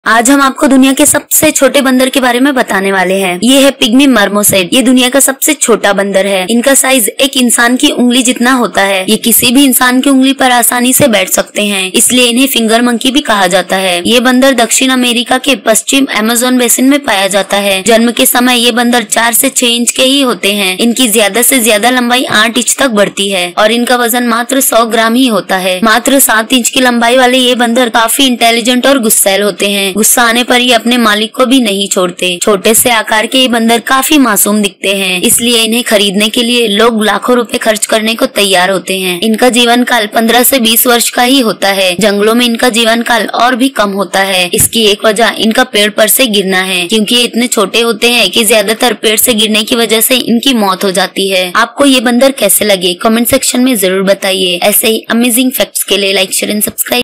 आज हम आपको दुनिया के सबसे छोटे बंदर के बारे में बताने वाले हैं। ये है पिग्मी मर्मोसेट। ये दुनिया का सबसे छोटा बंदर है। इनका साइज एक इंसान की उंगली जितना होता है। ये किसी भी इंसान की उंगली पर आसानी से बैठ सकते हैं, इसलिए इन्हें फिंगर मंकी भी कहा जाता है। ये बंदर दक्षिण अमेरिका के पश्चिम अमेज़न बेसिन में पाया जाता है। जन्म के समय ये बंदर 4 से 6 इंच के ही होते हैं। इनकी ज्यादा से ज्यादा लंबाई 8 इंच तक बढ़ती है और इनका वजन मात्र 100 ग्राम ही होता है। मात्र 7 इंच की लंबाई वाले ये बंदर काफी इंटेलिजेंट और गुस्सैल होते हैं। गुस्सा आने पर ये अपने मालिक को भी नहीं छोड़ते। छोटे से आकार के ये बंदर काफी मासूम दिखते हैं, इसलिए इन्हें खरीदने के लिए लोग लाखों रुपए खर्च करने को तैयार होते हैं। इनका जीवन काल 15 से 20 वर्ष का ही होता है। जंगलों में इनका जीवन काल और भी कम होता है। इसकी एक वजह इनका पेड़ पर से गिरना है, क्योंकि ये इतने छोटे होते हैं कि ज्यादातर पेड़ से गिरने की वजह से इनकी मौत हो जाती है। आपको ये बंदर कैसे लगे कमेंट सेक्शन में जरूर बताइए। ऐसे ही अमेजिंग फैक्ट्स के लिए लाइक शेयर एंड सब्सक्राइब।